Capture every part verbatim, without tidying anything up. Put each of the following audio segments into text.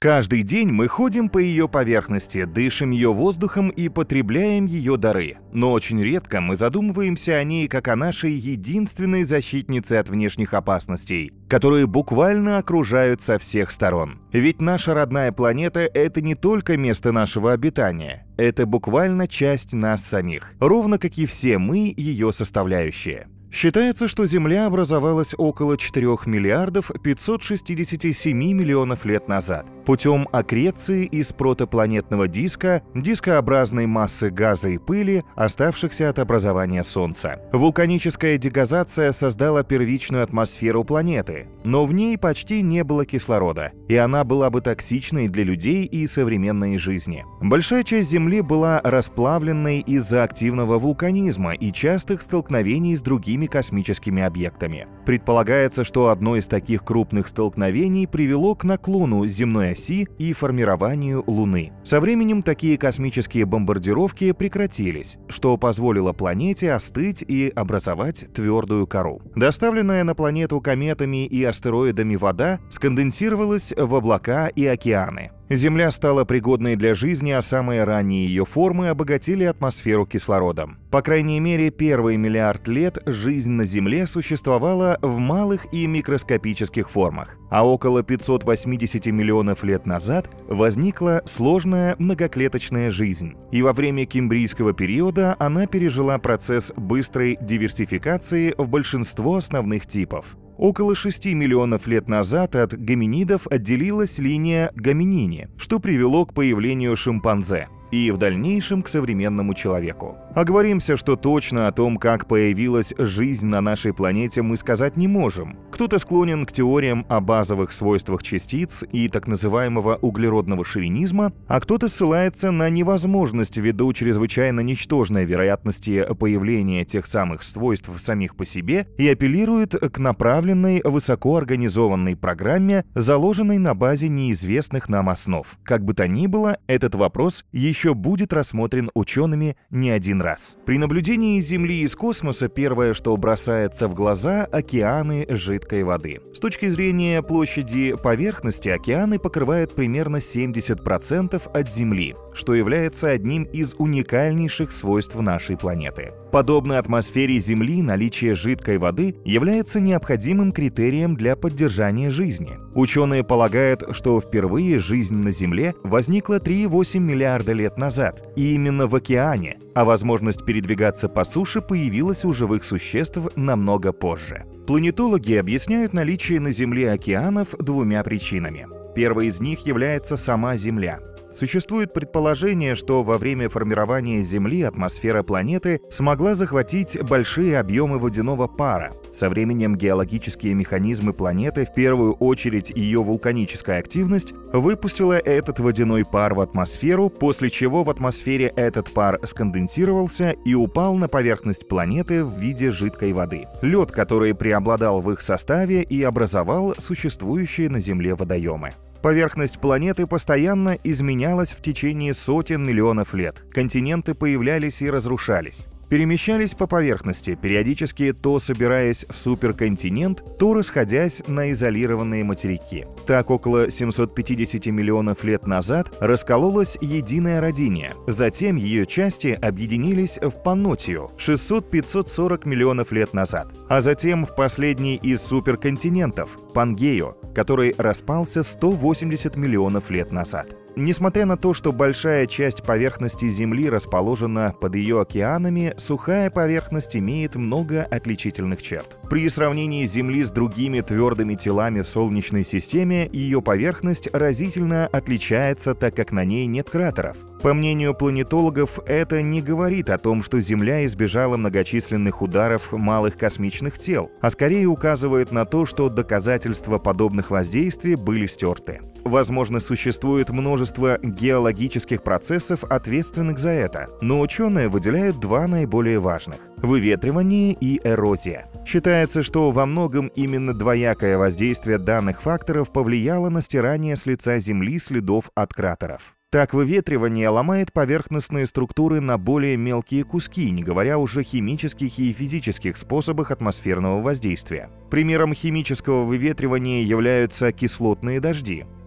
Каждый день мы ходим по ее поверхности, дышим ее воздухом и потребляем ее дары. Но очень редко мы задумываемся о ней как о нашей единственной защитнице от внешних опасностей, которые буквально окружают со всех сторон. Ведь наша родная планета — это не только место нашего обитания, это буквально часть нас самих, ровно как и все мы ее составляющие. Считается, что Земля образовалась около четырёх миллиардов пятьсот шестидесяти семи миллионов лет назад путем аккреции из протопланетного диска, дискообразной массы газа и пыли, оставшихся от образования Солнца. Вулканическая дегазация создала первичную атмосферу планеты, но в ней почти не было кислорода, и она была бы токсичной для людей и современной жизни. Большая часть Земли была расплавленной из-за активного вулканизма и частых столкновений с другими космическими объектами. Предполагается, что одно из таких крупных столкновений привело к наклону земной оси и формированию Луны. Со временем такие космические бомбардировки прекратились, что позволило планете остыть и образовать твердую кору. Доставленная на планету кометами и астероидами вода сконденсировалась в облака и океаны. Земля стала пригодной для жизни, а самые ранние ее формы обогатили атмосферу кислородом. По крайней мере, первый миллиард лет жизнь на Земле существовала в малых и микроскопических формах, а около пятисот восьмидесяти миллионов лет назад возникла сложная многоклеточная жизнь, и во время Кембрийского периода она пережила процесс быстрой диверсификации в большинство основных типов. Около шести миллионов лет назад от гоминидов отделилась линия гоминини, что привело к появлению шимпанзе и в дальнейшем к современному человеку. Оговоримся, что точно о том, как появилась жизнь на нашей планете, мы сказать не можем. Кто-то склонен к теориям о базовых свойствах частиц и так называемого углеродного шовинизма, а кто-то ссылается на невозможность ввиду чрезвычайно ничтожной вероятности появления тех самых свойств самих по себе и апеллирует к направленной, высокоорганизованной программе, заложенной на базе неизвестных нам основ. Как бы то ни было, этот вопрос еще будет рассмотрен учеными не один раз. При наблюдении Земли из космоса первое, что бросается в глаза — океаны жидкой воды. С точки зрения площади поверхности, океаны покрывают примерно семьдесят процентов от Земли, что является одним из уникальнейших свойств нашей планеты. Подобно атмосфере Земли, наличие жидкой воды является необходимым критерием для поддержания жизни. Ученые полагают, что впервые жизнь на Земле возникла три целых восемь десятых миллиарда лет назад, и именно в океане, а возможность передвигаться по суше появилась у живых существ намного позже. Планетологи объясняют наличие на Земле океанов двумя причинами. Первой из них является сама Земля. Существует предположение, что во время формирования Земли атмосфера планеты смогла захватить большие объемы водяного пара. Со временем геологические механизмы планеты, в первую очередь ее вулканическая активность, выпустила этот водяной пар в атмосферу, после чего в атмосфере этот пар сконденсировался и упал на поверхность планеты в виде жидкой воды. Лед, который преобладал в их составе и образовал существующие на Земле водоемы. Поверхность планеты постоянно изменялась в течение сотен миллионов лет. Континенты появлялись и разрушались. Перемещались по поверхности, периодически то собираясь в суперконтинент, то расходясь на изолированные материки. Так, около семисот пятидесяти миллионов лет назад раскололась единая Родиния. Затем ее части объединились в Паннотию шестьсот — пятьсот сорок миллионов лет назад. А затем в последний из суперконтинентов — Пангею, который распался сто восемьдесят миллионов лет назад. Несмотря на то, что большая часть поверхности Земли расположена под ее океанами, сухая поверхность имеет много отличительных черт. При сравнении Земли с другими твердыми телами в Солнечной системе, ее поверхность разительно отличается, так как на ней нет кратеров. По мнению планетологов, это не говорит о том, что Земля избежала многочисленных ударов малых космических тел, а скорее указывает на то, что доказательства подобных воздействий были стерты. Возможно, существует множество геологических процессов, ответственных за это, но ученые выделяют два наиболее важных – выветривание и эрозия. Считается, что во многом именно двоякое воздействие данных факторов повлияло на стирание с лица Земли следов от кратеров. Так, выветривание ломает поверхностные структуры на более мелкие куски, не говоря уже о химических и физических способах атмосферного воздействия. Примером химического выветривания являются кислотные дожди.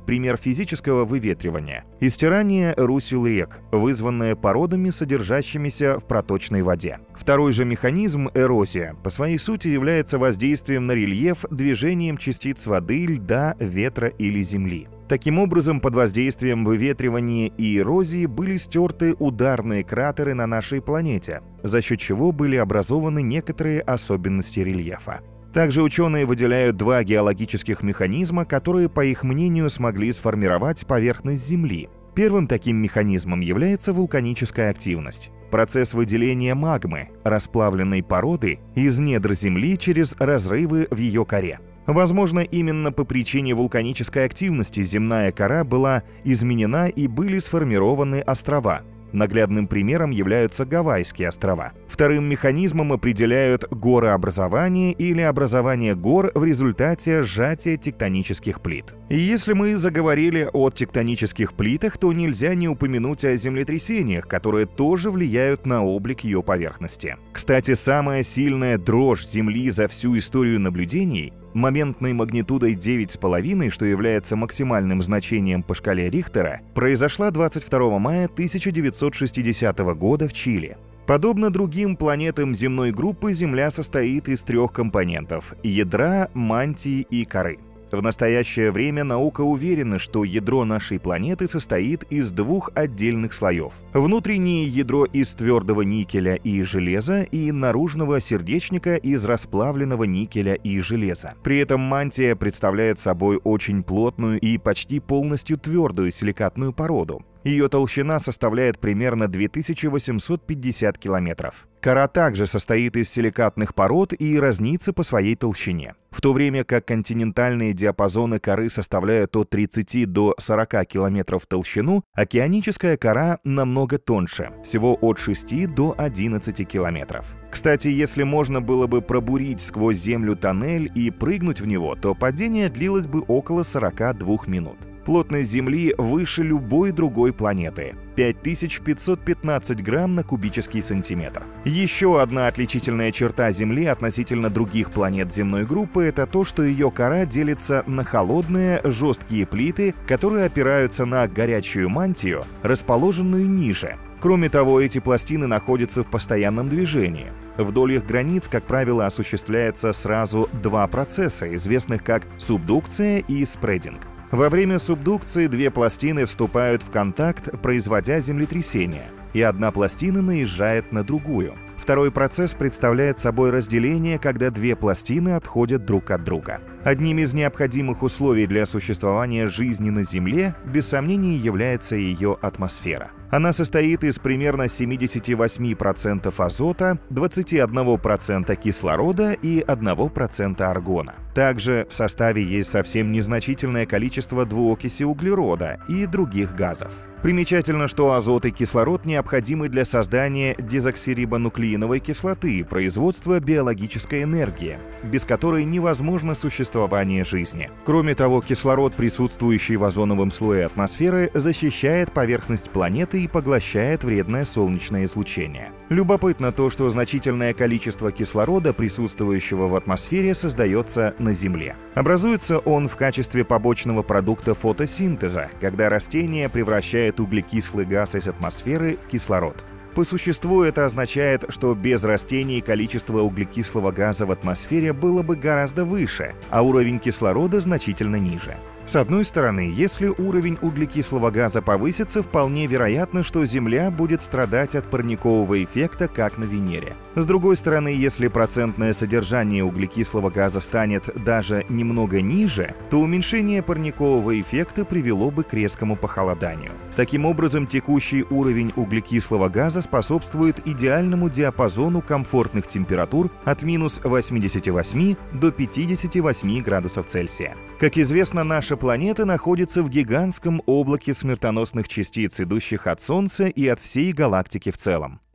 пример физического выветривания – истирание русел рек, вызванное породами, содержащимися в проточной воде. Второй же механизм – эрозия, по своей сути является воздействием на рельеф движением частиц воды, льда, ветра или земли. Таким образом, под воздействием выветривания и эрозии были стерты ударные кратеры на нашей планете, за счет чего были образованы некоторые особенности рельефа. Также ученые выделяют два геологических механизма, которые, по их мнению, смогли сформировать поверхность Земли. Первым таким механизмом является вулканическая активность. Процесс выделения магмы, расплавленной породы, из недр Земли через разрывы в ее коре. Возможно, именно по причине вулканической активности земная кора была изменена и были сформированы острова. Наглядным примером являются Гавайские острова. Вторым механизмом определяют горообразование или образование гор в результате сжатия тектонических плит. И если мы заговорили о тектонических плитах, то нельзя не упомянуть о землетрясениях, которые тоже влияют на облик ее поверхности. Кстати, самая сильная дрожь Земли за всю историю наблюдений моментной магнитудой девять с половиной, что является максимальным значением по шкале Рихтера, произошла двадцать второго мая тысяча девятьсот шестидесятого года в Чили. Подобно другим планетам земной группы, Земля состоит из трех компонентов – ядра, мантии и коры. В настоящее время наука уверена, что ядро нашей планеты состоит из двух отдельных слоев. Внутреннее ядро из твердого никеля и железа и наружного сердечника из расплавленного никеля и железа. При этом мантия представляет собой очень плотную и почти полностью твердую силикатную породу. Ее толщина составляет примерно две тысячи восемьсот пятьдесят километров. Кора также состоит из силикатных пород и разнится по своей толщине. В то время как континентальные диапазоны коры составляют от тридцати до сорока километров в толщину, океаническая кора намного тоньше, всего от шести до одиннадцати километров. Кстати, если можно было бы пробурить сквозь землю тоннель и прыгнуть в него, то падение длилось бы около сорока двух минут. Плотность Земли выше любой другой планеты – пять тысяч пятьсот пятнадцать грамм на кубический сантиметр. Еще одна отличительная черта Земли относительно других планет земной группы – это то, что ее кора делится на холодные, жесткие плиты, которые опираются на горячую мантию, расположенную ниже. Кроме того, эти пластины находятся в постоянном движении. Вдоль их границ, как правило, осуществляется сразу два процесса, известных как субдукция и спрединг. Во время субдукции две пластины вступают в контакт, производя землетрясение, и одна пластина наезжает на другую. Второй процесс представляет собой разделение, когда две пластины отходят друг от друга. Одним из необходимых условий для существования жизни на Земле, без сомнений, является ее атмосфера. Она состоит из примерно семидесяти восьми процентов азота, двадцати одного процента кислорода и одного процента аргона. Также в составе есть совсем незначительное количество двуокиси углерода и других газов. Примечательно, что азот и кислород необходимы для создания дезоксирибонуклеиновой кислоты, производства биологической энергии, без которой невозможно существование жизни. Кроме того, кислород, присутствующий в озоновом слое атмосферы, защищает поверхность планеты и поглощает вредное солнечное излучение. Любопытно то, что значительное количество кислорода, присутствующего в атмосфере, создается на Земле. Образуется он в качестве побочного продукта фотосинтеза, когда растение превращает углекислый газ из атмосферы в кислород. По существу это означает, что без растений количество углекислого газа в атмосфере было бы гораздо выше, а уровень кислорода значительно ниже. С одной стороны, если уровень углекислого газа повысится, вполне вероятно, что Земля будет страдать от парникового эффекта, как на Венере. С другой стороны, если процентное содержание углекислого газа станет даже немного ниже, то уменьшение парникового эффекта привело бы к резкому похолоданию. Таким образом, текущий уровень углекислого газа способствует идеальному диапазону комфортных температур от минус восьмидесяти восьми до пятидесяти восьми градусов Цельсия. Как известно, наша планета находится в гигантском облаке смертоносных частиц, идущих от Солнца и от всей галактики в целом.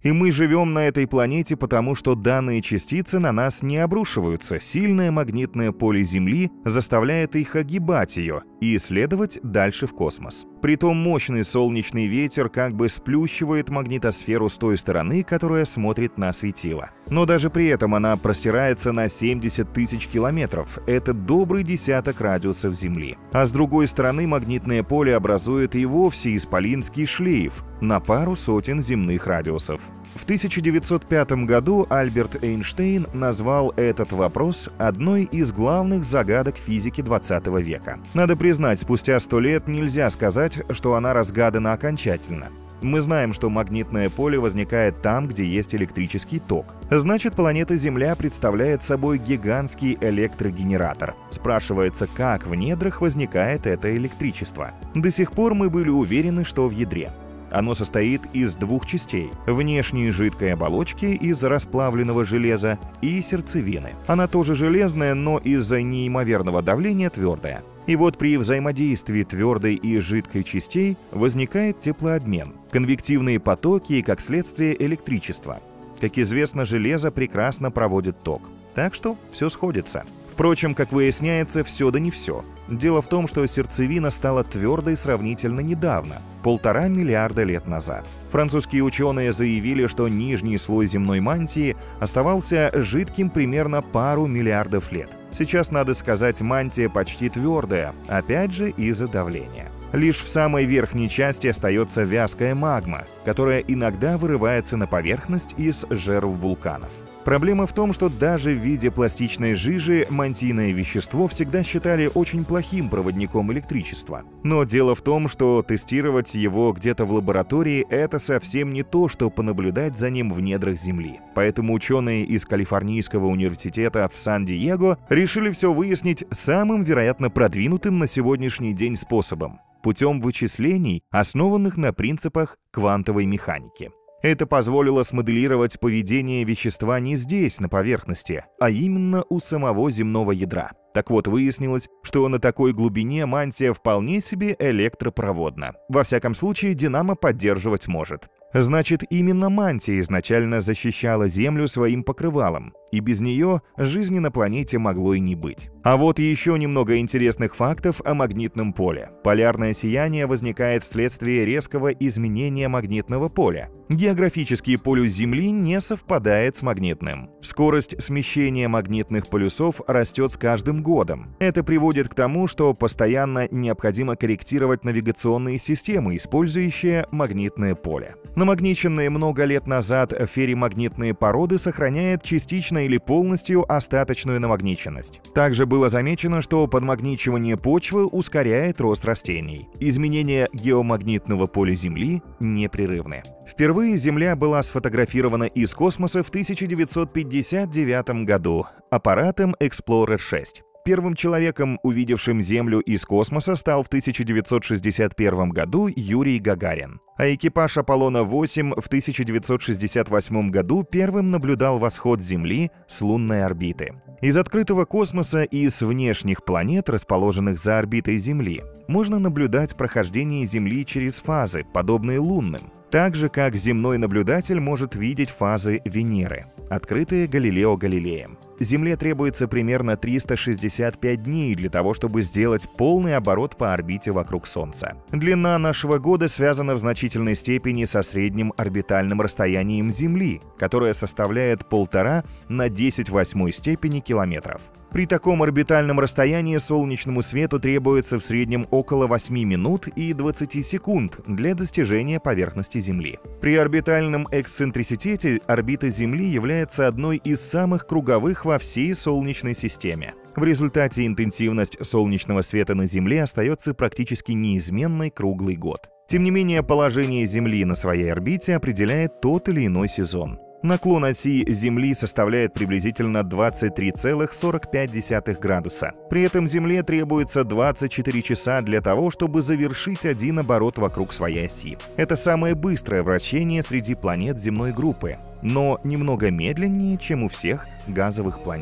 И мы живем на этой планете, потому что данные частицы на нас не обрушиваются. Сильное магнитное поле Земли заставляет их огибать ее и исследовать дальше в космос. Притом мощный солнечный ветер как бы сплющивает магнитосферу с той стороны, которая смотрит на светило. Но даже при этом она простирается на семьдесят тысяч километров. Это добрый десяток радиусов Земли. А с другой стороны магнитное поле образует и вовсе исполинский шлейф на пару сотен земных радиусов. В тысяча девятьсот пятом году Альберт Эйнштейн назвал этот вопрос одной из главных загадок физики двадцатого века. Надо признать, спустя сто лет нельзя сказать, что она разгадана окончательно. Мы знаем, что магнитное поле возникает там, где есть электрический ток. Значит, планета Земля представляет собой гигантский электрогенератор. Спрашивается, как в недрах возникает это электричество. До сих пор мы были уверены, что в ядре. Оно состоит из двух частей – внешней жидкой оболочки из расплавленного железа и сердцевины. Она тоже железная, но из-за неимоверного давления твердая. И вот при взаимодействии твердой и жидкой частей возникает теплообмен, конвективные потоки и, как следствие, электричество. Как известно, железо прекрасно проводит ток. Так что все сходится. Впрочем, как выясняется, все да не все. Дело в том, что сердцевина стала твердой сравнительно недавно, полтора миллиарда лет назад. Французские ученые заявили, что нижний слой земной мантии оставался жидким примерно пару миллиардов лет. Сейчас, надо сказать, мантия почти твердая, опять же из-за давления. Лишь в самой верхней части остается вязкая магма, которая иногда вырывается на поверхность из жерло вулканов. Проблема в том, что даже в виде пластичной жижи мантийное вещество всегда считали очень плохим проводником электричества. Но дело в том, что тестировать его где-то в лаборатории – это совсем не то, что понаблюдать за ним в недрах Земли. Поэтому ученые из Калифорнийского университета в Сан-Диего решили все выяснить самым, вероятно, продвинутым на сегодняшний день способом – путем вычислений, основанных на принципах квантовой механики. Это позволило смоделировать поведение вещества не здесь, на поверхности, а именно у самого земного ядра. Так вот, выяснилось, что на такой глубине мантия вполне себе электропроводна. Во всяком случае, динамо поддерживать может. Значит, именно мантия изначально защищала Землю своим покрывалом, и без нее жизни на планете могло и не быть. А вот еще немного интересных фактов о магнитном поле. Полярное сияние возникает вследствие резкого изменения магнитного поля. Географический полюс Земли не совпадает с магнитным. Скорость смещения магнитных полюсов растет с каждым годом. Это приводит к тому, что постоянно необходимо корректировать навигационные системы, использующие магнитное поле. Намагниченные много лет назад ферримагнитные породы сохраняют частично или полностью остаточную намагниченность. Также было замечено, что подмагничивание почвы ускоряет рост растений. Изменения геомагнитного поля Земли непрерывны. Впервые Земля была сфотографирована из космоса в тысяча девятьсот пятьдесят девятом году аппаратом Эксплорер шесть. Первым человеком, увидевшим Землю из космоса, стал в тысяча девятьсот шестьдесят первом году Юрий Гагарин. А экипаж Аполлона восемь в тысяча девятьсот шестьдесят восьмом году первым наблюдал восход Земли с лунной орбиты. Из открытого космоса и с внешних планет, расположенных за орбитой Земли, можно наблюдать прохождение Земли через фазы, подобные лунным, так же, как земной наблюдатель может видеть фазы Венеры, открытые Галилео Галилеем. Земле требуется примерно триста шестьдесят пять дней для того, чтобы сделать полный оборот по орбите вокруг Солнца. Длина нашего года связана в значительной степени со средним орбитальным расстоянием Земли, которое составляет полтора на десять восьмой степени километров. При таком орбитальном расстоянии солнечному свету требуется в среднем около восьми минут и двадцати секунд для достижения поверхности Земли. При орбитальном эксцентриситете орбита Земли является одной из самых круговых во всей Солнечной системе. В результате интенсивность солнечного света на Земле остается практически неизменной круглый год. Тем не менее, положение Земли на своей орбите определяет тот или иной сезон. Наклон оси Земли составляет приблизительно двадцать три целых сорок пять десятых градуса. При этом Земле требуется двадцать четыре часа для того, чтобы завершить один оборот вокруг своей оси. Это самое быстрое вращение среди планет земной группы, но немного медленнее, чем у всех газовых планет.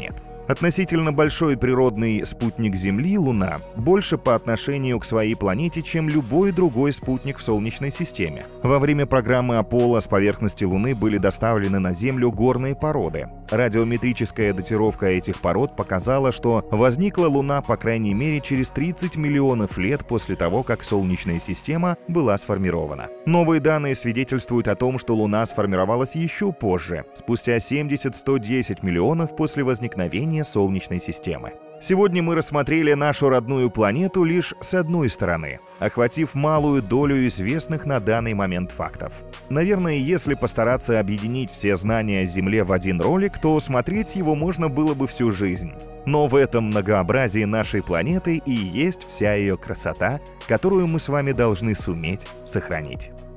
Относительно большой природный спутник Земли, Луна, больше по отношению к своей планете, чем любой другой спутник в Солнечной системе. Во время программы Аполло с поверхности Луны были доставлены на Землю горные породы. Радиометрическая датировка этих пород показала, что возникла Луна по крайней мере через тридцать миллионов лет после того, как Солнечная система была сформирована. Новые данные свидетельствуют о том, что Луна сформировалась еще позже, спустя семьдесят - сто десять миллионов после возникновения Солнечной системы. Сегодня мы рассмотрели нашу родную планету лишь с одной стороны, охватив малую долю известных на данный момент фактов. Наверное, если постараться объединить все знания о Земле в один ролик, то смотреть его можно было бы всю жизнь. Но в этом многообразии нашей планеты и есть вся ее красота, которую мы с вами должны суметь сохранить.